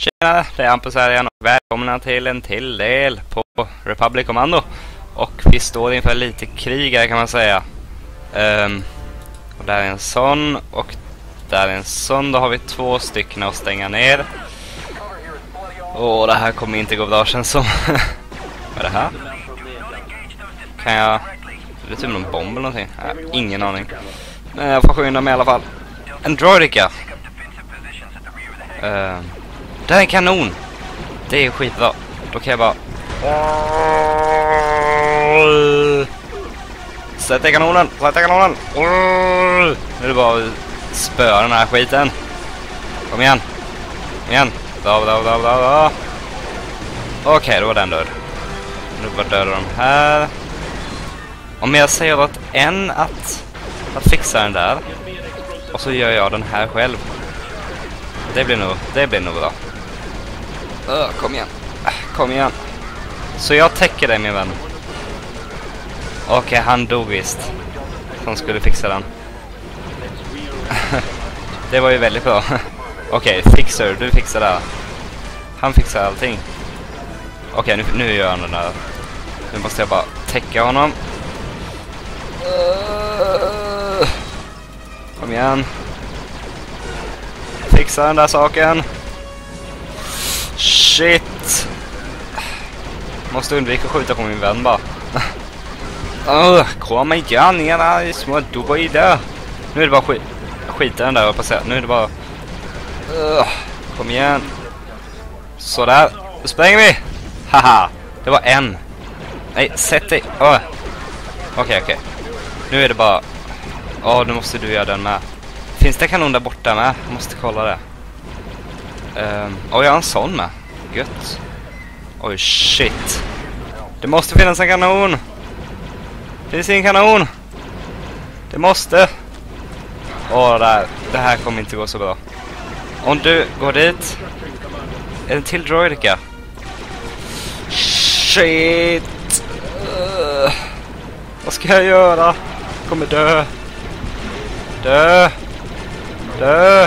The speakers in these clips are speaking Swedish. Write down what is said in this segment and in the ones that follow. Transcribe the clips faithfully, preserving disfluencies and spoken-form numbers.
Tjena, det är Hampus här igen och välkomna till en till del på Republic Commando. Och vi står inför lite krig här kan man säga. Um, och där är en sån och där är en sån. Då har vi två stycken att stänga ner. Och det här kommer inte gå bra känns som. Vad är det här? Kan jag... Är det typ någon bomb eller någonting? Nej, ingen aning. Men jag får skynda mig i alla fall. En droidika. Uh, det är en kanon. Det är skitbra. Då kan jag bara... Sätta kanonen. Sätta kanonen. Nu är det bara att spöa den här skiten. Kom igen. Kom igen. Bra, bra, bra, bra, bra. Okej, okay, då var den död. Nu var döda de här. Om jag säger åt en att, att fixa den där. Och så gör jag den här själv. Det blir nog, det blir nog bra. Uh, kom igen. Uh, kom igen. Så jag täcker dig min vän. Okej, okay, han dog visst. Han skulle fixa den. Det var ju väldigt bra. Okej, okay, fixer, du fixar det. Han fixar allting. Okej, okay, nu, nu gör han den där. Nu måste jag bara täcka honom. Uh, kom igen. Fixa den där saken. Shit. Måste undvika att skjuta på min vän bara. uh, kom igen, era små droider. Nu är det bara skit. Skita den där och passera. Nu är det bara... Uh, kom igen. Sådär. Då spränger vi. Haha. Det var en. Nej, sätt dig. Okej, uh. okej. Okay, okay. Nu är det bara... Åh, oh, nu måste du göra den med. Finns det kanon där borta med? Jag måste kolla det. Um, och jag har en sån med. Gött. Oj, shit. Det måste finnas en kanon. Finns ingen kanon. Det måste. Åh, det här, det här kommer inte gå så bra. Om du går dit. Är det till droidika? Shit. Uh, vad ska jag göra? Jag kommer dö. Dö. Dö.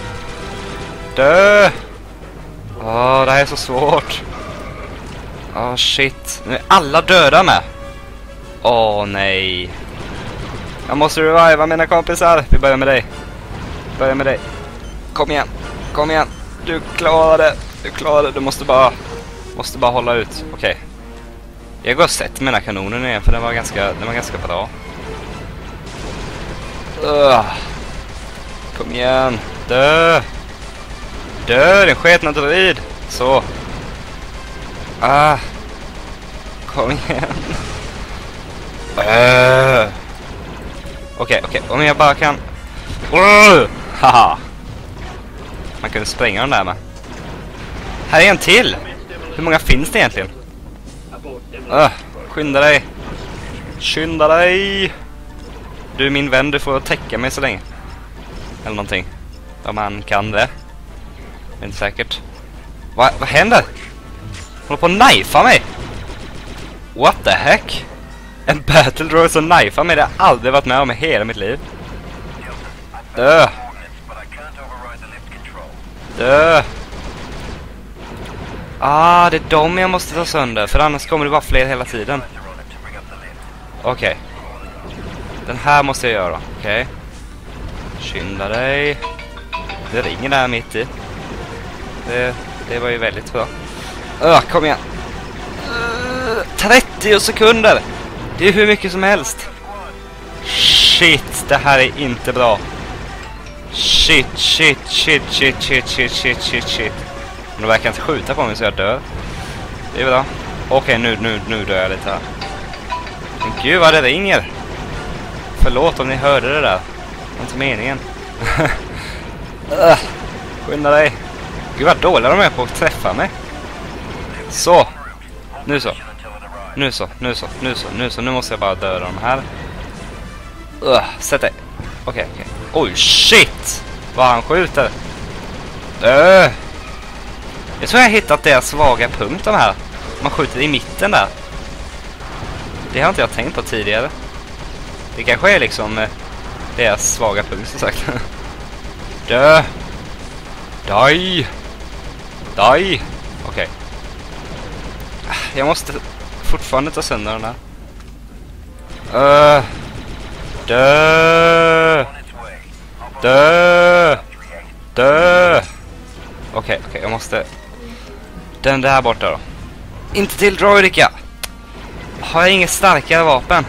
Dö. Åh, det här är så svårt. Åh, shit. Nu är alla döda med. Åh, nej. Jag måste reviva mina kompisar. Vi börjar med dig. Vi börjar med dig. Kom igen. Kom igen. Du klarar det. Du klarar det. Du måste bara... Måste bara hålla ut. Okej. Okay. Jag går och sätter mina kanoner igen för den var ganska, den var ganska bra. Uh. Kom igen. Dö. Dö, den sketna droid. Så. Ah. Kom igen. Uh. Okej, okej. Om jag bara kan... Uh. Haha. Man kunde spränga den där med. Här är en till. Hur många finns det egentligen? Uh. Skynda dig. Skynda dig. Du min vän, du får täcka mig så länge. Eller någonting. Om man kan det. Det är inte säkert. Va, vad händer? Håller på att knifea mig. What the heck? En battle droid som knifear mig. Det har jag aldrig varit med om i hela mitt liv. Dö. Dö. Ah, det är dem jag måste ta sönder. För annars kommer det vara fler hela tiden. Okej. Okay. Den här måste jag göra. Okej. Okay. Skynda dig. Det ringer där mitt i. Det, det var ju väldigt bra. Öh, kom igen. Uh, trettio sekunder. Det är hur mycket som helst. Shit, det här är inte bra. Shit, shit, shit, shit, shit, shit, shit, shit, shit. Men de verkar inte skjuta på mig så jag dör. Det är bra. Okej, okay, nu, nu, nu dör jag lite här. Men gud vad det ringer. Förlåt om ni hörde det där. Det var inte meningen. uh, skynda dig. Gud vad dåliga de är på att träffa mig. Så. Nu så. Nu så, nu så, nu så, nu så. Nu måste jag bara döda de här. Uh, sätt dig. Okej, okay, okej. Okay. Oj, shit. Vad han skjuter. Uh. Jag tror jag har hittat deras svaga punkt de här. Man skjuter i mitten där. Det har inte jag tänkt på tidigare. Det kanske är liksom eh, deras svaga punkt som sagt. Dö. Daj. Daj! Okej. Jag måste fortfarande ta sönder den här. Uh, dö! Dö! Dö! Okej, okay, okej, okay, jag måste... Den där borta då. Inte till Droidika! Har jag inget starkare vapen?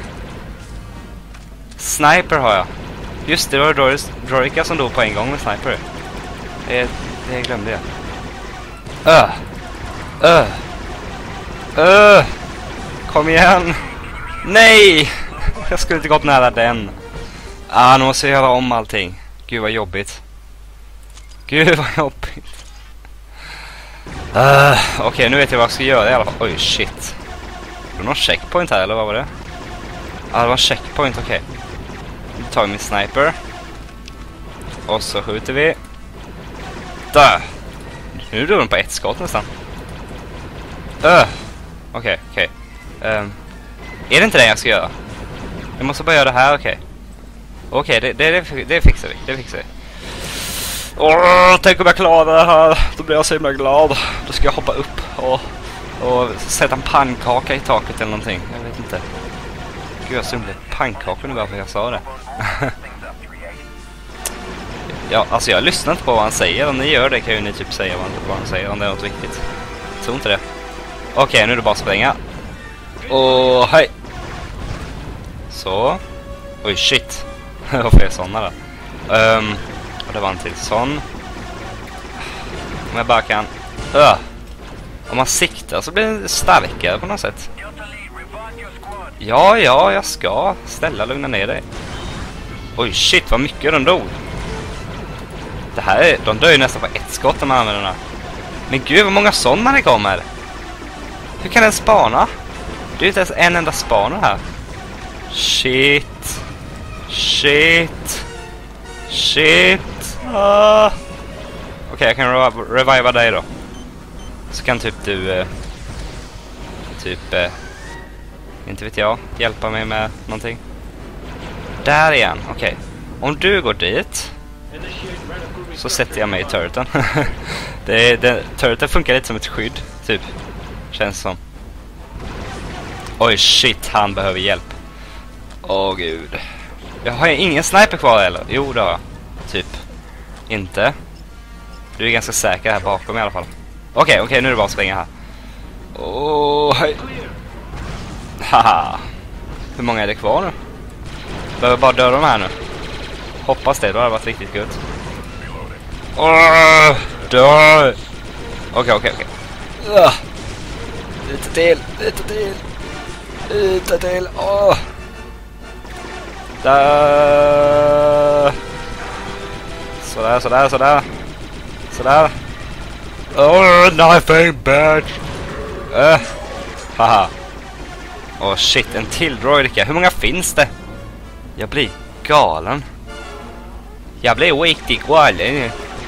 Sniper har jag. Just det, det var Droidika som dog på en gång med sniper. Det, det glömde jag. Öh! Öh! Öh! Kom igen! Nej! Jag skulle inte gått nära den. Ah, nu måste jag göra om allting. Gud vad jobbigt. Gud vad jobbigt. Uh, Okej, okay, nu vet jag vad jag ska göra i alla fall. Oj, shit. Är det någon checkpoint här, eller vad var det? Ja, ah, det var en checkpoint, okej. Okay. Nu tar vi min sniper. Och så skjuter vi. Där! Nu dör de på ett skott nästan. Uh. Okej, okay, okej. Okay. Um, är det inte det jag ska göra? Jag måste bara göra det här, okej. Okay. Okej, okay, det, det, det fixar vi. Det fixar vi. Åh, tänk om jag klarar det här. Då blir jag så himla glad. Då ska jag hoppa upp och, och sätta en pannkaka i taket eller någonting. Jag vet inte. Gud, jag sumlade pannkakor nu varför jag sa det. Ja, alltså jag lyssnar inte på vad han säger. Om ni gör det kan ju ni typ säga vad han säger om det är något viktigt. Jag tror inte det. Okej, okay, nu är det bara att spränga. Och hej. Så. Oj, shit. Varför är det sådana där? Um, och det var en till sån. Om jag bara kan... Uh. Om man siktar så blir det starkare på något sätt. Ja, ja, jag ska. Ställa, lugna ner dig. Oj, shit, vad mycket de dog. Det här är... De dör ju nästan på ett skott när man använder den här. Men gud, vad många sådana det kommer. Hur kan den spana? Det är inte ens en enda spaner här. Shit. Shit. Shit. Ah. Okej, okay, jag kan rev reviva dig då. Så kan typ du... Eh, typ... Eh, inte vet jag. Hjälpa mig med någonting. Där igen. Okej. Okay. Om du går dit... Så sätter jag mig i turreten. det, det, turreten funkar lite som ett skydd. Typ. Känns som. Oj, shit. Han behöver hjälp. Åh, gud. Jag har ingen sniper kvar eller? Jo, det har jag. Typ. Inte. Du är ganska säker här bakom i alla fall. Okej, okay, okej. Okay, nu är det bara att springa här. Åh, hej. Haha. Hur många är det kvar nu? Behöver bara döda de här nu. Hoppas det, då har det varit riktigt gött. Åh, dö! Okej, okej, okej. Lite till, lite till. Lite till, åh! Där! Sådär, sådär, sådär. Sådär. Åh, nothing bad! Uh. Haha. Åh, shit, en till droidika. Hur många finns det? Jag blir galen. Jag blir riktigt galen.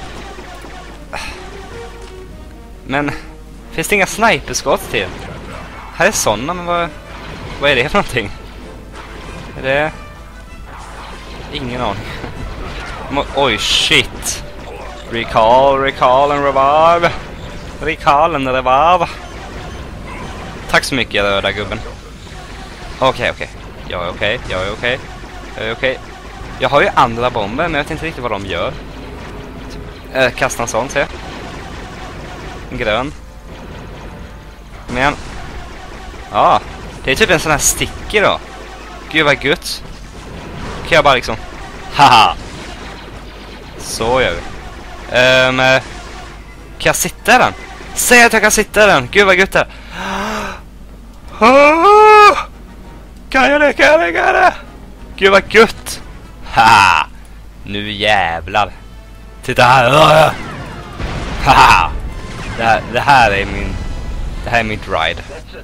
Men finns det inga sniperskott till? Här är sådana, men vad, vad är det för någonting? Är det... Ingen aning. Oj, shit. Recall, recall and revive. Recall and revive. Tack så mycket, röda gubben. Okej, okay, okej. Okay. Jag är okej, okay, jag är okej. Okay. Jag är okej. Okay. Jag har ju andra bomber, men jag vet inte riktigt vad de gör. Äh, kasta en sån, se. En grön. Men... Ja, det är typ en sån här sticker då. Gud vad gött. Kan jag bara liksom... Haha! Så gör vi. Um, kan jag sitta i den? Säg att jag kan sitta i den! Gud vad gött det. Kan jag det? Kan jag det? Kan jag det? Gud vad gött! Ha! Nu jävlar. Titta här. Ha! Det här, det här är min det här är mitt ride.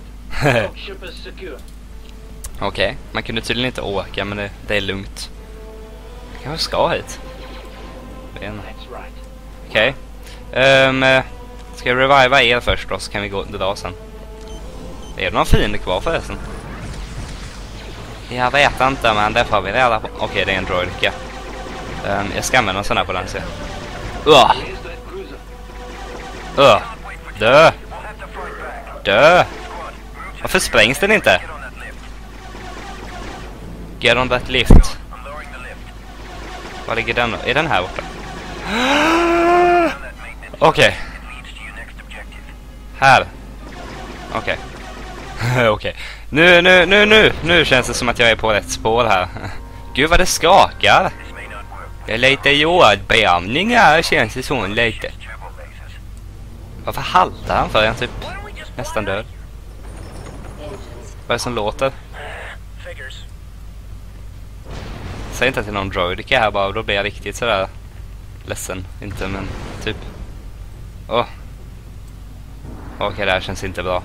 Okej, okay. Man kunde tydligen inte åka, men det, det är lugnt. Jag kanske ska hit. Okej. Okay. Um, ska jag reviva er först då, så kan vi gå dra sen. Är det någon fiende kvar förresten? Jag vet inte, men det får vi reda på. Okej, okay, det är en droidika. Um, jag ska använda en sån här på den, se. Uh. Uh. Dö! Dö! Varför sprängs den inte? Get on that lift. Var ligger den? Är den här borta? Okej. Okay. Här. Okej. Okay. Okej. Okay. Nu, nu, nu, nu. Nu känns det som att jag är på rätt spår här. Gud vad det skakar. Det är lite jordbävning här, känns det så lite. Varför haltar han för? Jag är typ nästan död. Vad är det som låter? Säg inte till någon droidika här bara, då blir jag riktigt sådär ledsen. Inte, men typ. Åh. Oh. Okej, okay, det här känns inte bra.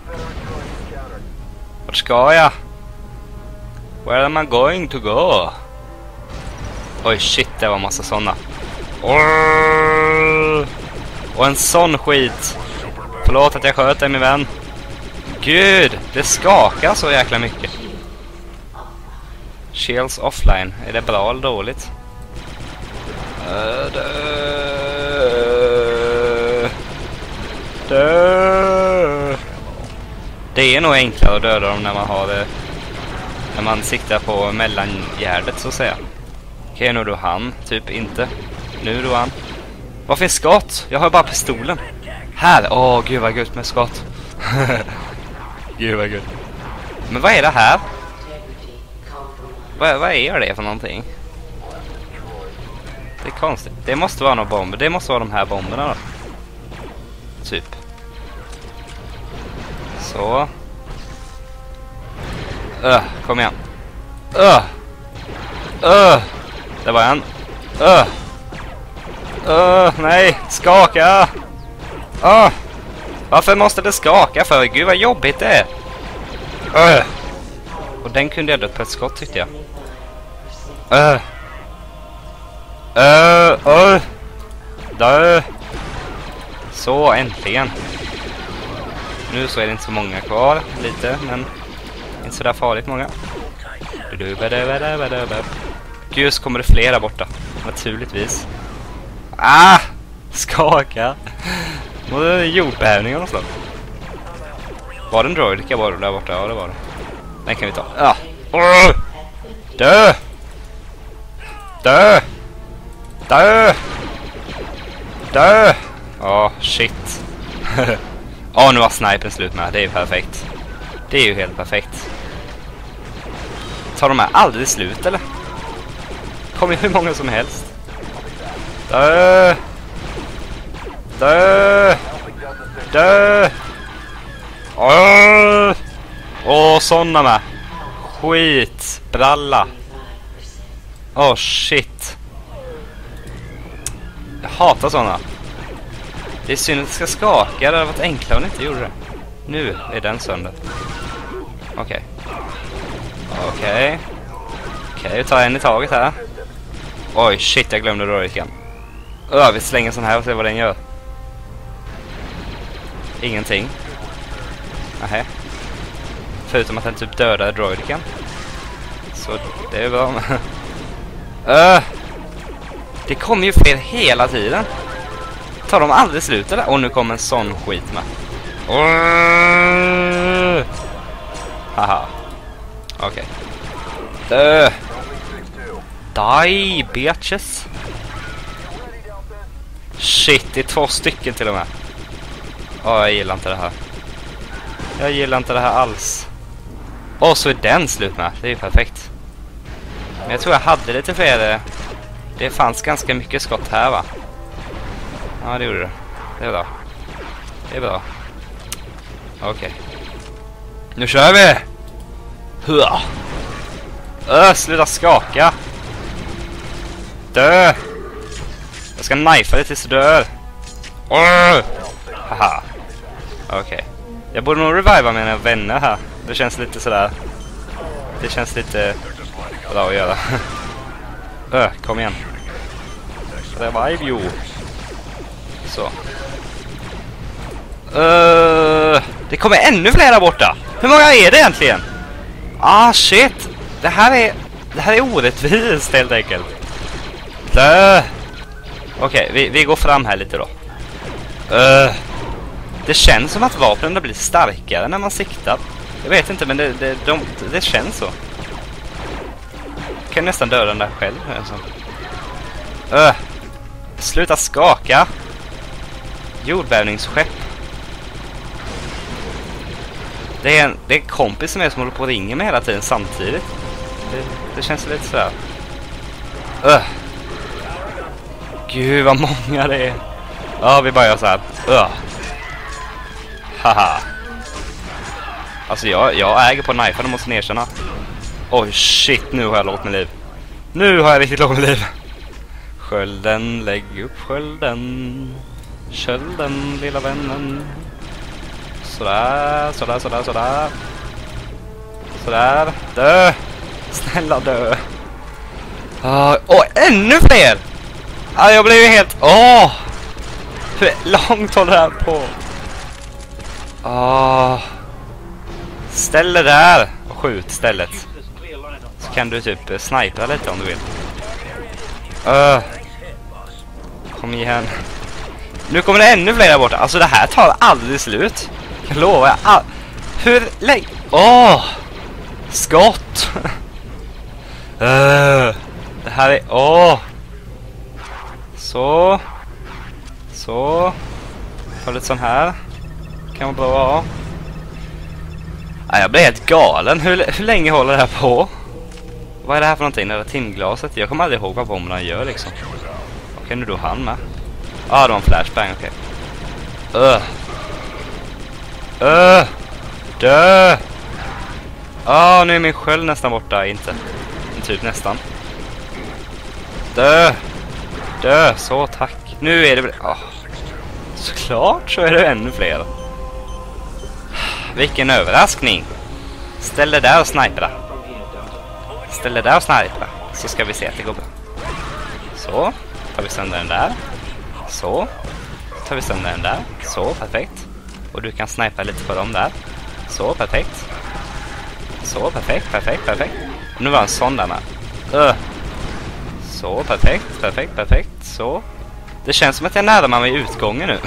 Vart ska jag? Where am I going to go? Oj, shit, det var massa sådana. Oh! Och en sån skit. Förlåt att jag sköt dig, min vän. Gud, det skakar så jäkla mycket. Shields offline. Är det bra eller dåligt? Uh, dö. Dö. Det är nog enklare att döda dem när man har det, när man siktar på mellangärdet så att säga. Okej, nu då han. Typ inte. Nu då han. Var finns skott? Jag har bara pistolen. Här. Åh, oh, gud vad gud med skott. Gud vad gud. Men vad är det här? Vad, vad är det för någonting? Det är konstigt. Det måste vara några bomber. Det måste vara de här bomberna då. Typ. Så. Öh, kom igen. Öh. Öh. Det var en. Öh. Öh, nej. Skaka. Öh. Varför måste det skaka för? Gud vad jobbigt det är. Öh. Och den kunde jag dött på ett skott tyckte jag. Öh. Öh. Öh. Dö. Så, äntligen. Nu så är det inte så många kvar. Lite, men inte så där farligt många. Gud, så kommer det flera borta. Naturligtvis. Ah! Skaka. Och det är jordbävningar och så. Var det en droidika var det där borta? Ja, det var det. Den kan vi ta. Ja. Oh! Dö! Dö! Dö! Dö! Åh, oh, shit. Åh, oh, nu var snipen slut med. Det är ju perfekt. Det är ju helt perfekt. Tar de här aldrig slut, eller? Kommer hur många som helst. Dö! Dö! Dö! Åh! Åh, såna med. Skit. Bralla. Åh, oh, shit. Jag hatar såna. Det är synd att det ska skaka. Det hade varit enklare om det inte gjorde det. Nu är den sönder. Okej. Okay. Okej. Okay. Okej, okay, vi tar en i taget här. Oj, shit, jag glömde droidikan. Öh, vi slänger sån här och ser vad den gör. Ingenting. Nähä. Förutom att den typ dödar droidikan. Så det är bra. Öh. Det kommer ju fler hela tiden. Tar de aldrig slut eller? Och nu kommer en sån skit med. Uh. Haha. Okej. Okay. Dö. Die, bitches. Shit, det är två stycken till och med. Åh, oh, jag gillar inte det här. Jag gillar inte det här alls. Åh, oh, så är den slut med. Det är ju perfekt. Men jag tror jag hade lite fler. Det fanns ganska mycket skott här, va? Ja, det gjorde det. Det är bra. Det är bra. Okej. Okay. Nu kör vi! Hua! Öh, sluta skaka! Dö! Jag ska knifea det tills du dör. Åh! Haha. Okej. Okay. Jag borde nog reviva mina vänner här. Det känns lite sådär... Det känns lite bra att göra. Öh, kom igen. Revive you. Så. Uh, det kommer ännu fler borta. Hur många är det egentligen? Ah, shit. Det här är... Det här är orättvist helt enkelt. Okej, okay, vi, vi går fram här lite då. Uh, Det känns som att vapnen blir starkare när man siktar. Jag vet inte, men det, det, de, det känns så. Jag kan nästan döda den där själv. Alltså. Öh. Sluta skaka. Jordbävningsskepp. Det är en, det är en kompis som är som håller på att ringa mig hela tiden samtidigt. Det, det känns lite så här. Öh. Gud vad många det är. Ja, vi bara gör så här. Öh. Haha. Alltså jag, jag äger på knifen och måste erkänna. Oj shit, nu har jag lågt med liv. Nu har jag riktigt lågt med liv. Skölden, lägg upp skölden. Skölden, lilla vännen. Sådär, sådär, sådär, sådär. Sådär, dö. Snälla dö. Åh, oh, ännu fler! Ah, jag blev ju helt... Åh! Oh. Hur långt håller det här på? Åh. Oh. Ställ det där och skjut istället. Så kan du typ snipa lite om du vill. Uh. Kom igen. Nu kommer det ännu fler där borta. Alltså det här tar aldrig slut. Jag lovar jag. All... Hur länge? Åh! Oh. Skott! uh. Det här är... Åh! Oh. Så. Så. Ta lite sån här. Kan vara bra. Nej, jag blir helt galen. Hur, hur länge håller det här på? Vad är det här för någonting? Det är timglaset. Jag kommer aldrig ihåg vad bomberna gör liksom. Okej, nu då han med. Ja, ah, det var en flashbang, okej. Öh. Öh. Dö. Ja, ah, nu är min sköld nästan borta. Inte. Typ nästan. Dö. Dö. Så, tack. Nu är det... Oh. Såklart så är det ännu fler. Vilken överraskning. Ställ dig där och snipera. Ställ dig där och snipera. Så ska vi se att det går bra. Så. Tar vi sönder den där. Så. Tar vi sönder den där. Så, perfekt. Och du kan snipa lite på dem där. Så, perfekt. Så, perfekt, perfekt, perfekt. Och nu var en sån där med. Uh. Så, perfekt, perfekt, perfekt. Så. Det känns som att jag närmar mig utgången nu.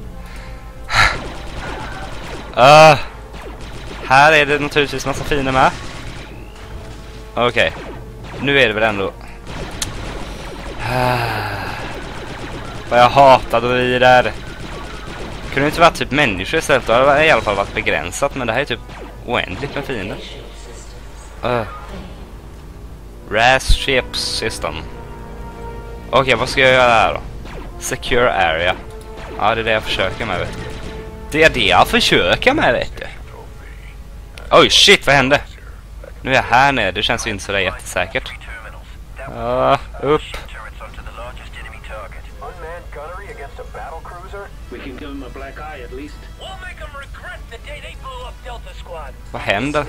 uh. Här är det naturligtvis massa fina med. Okej. Okay. Nu är det väl ändå... Vad jag hatar droider. Kunde inte vara typ människor istället. Då hade det i alla fall varit begränsat. Men det här är typ oändligt med fiender. Uh. Ras Ship System. Okej, okay, vad ska jag göra här då? Secure Area. Ja, det är det jag försöker med, vet du. Det är det jag försöker med, vet du. Oj, shit, vad hände? Nu är jag här nere, det känns ju inte så där jättesäkert. Ja, uh, upp. Vad händer?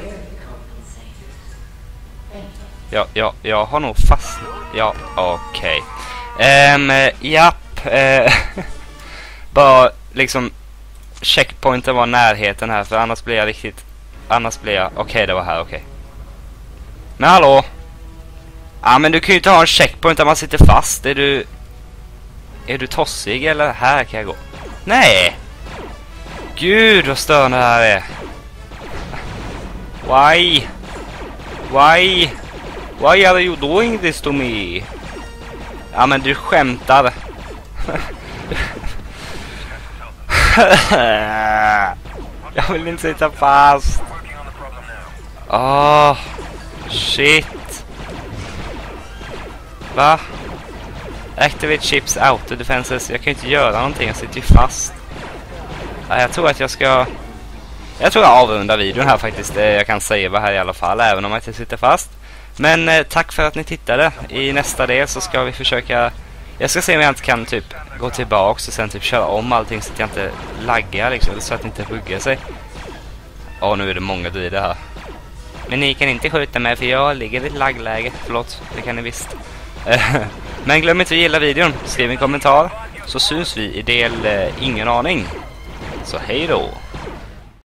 Ja, ja, jag har nog fast... Ja, okej. Okay. Um, japp. Uh, bara liksom... Checkpointen var närheten här, för annars blir jag riktigt... Annars blir jag... Okej, okay, det var här, okej. Okay. Men hallå? Ja, men du kan ju inte ha en checkpoint där man sitter fast. Är du... Är du tossig eller? Här kan jag gå. Nej! Gud, vad störande det här är. Why? Why? Why are you doing this to me? Ja, men du skämtar. Jag vill inte sitta fast. Åh, oh, shit. Va? Activate chips auto defenses. Jag kan inte göra någonting, jag sitter ju fast. Ja, jag tror att jag ska... Jag tror jag avrundar videon här faktiskt. Jag kan säga här i alla fall, även om jag inte sitter fast. Men eh, tack för att ni tittade. I nästa del så ska vi försöka... Jag ska se om jag inte kan typ gå tillbaka och sen typ köra om allting så att jag inte laggar liksom, så att det inte hugger sig. Åh, nu är det många drider här. Men ni kan inte skjuta mig för jag ligger i ett laggläge. Förlåt, det kan ni visst. Men glöm inte att gilla videon. Skriv en kommentar så syns vi i del eh, ingen aning. Så hej då.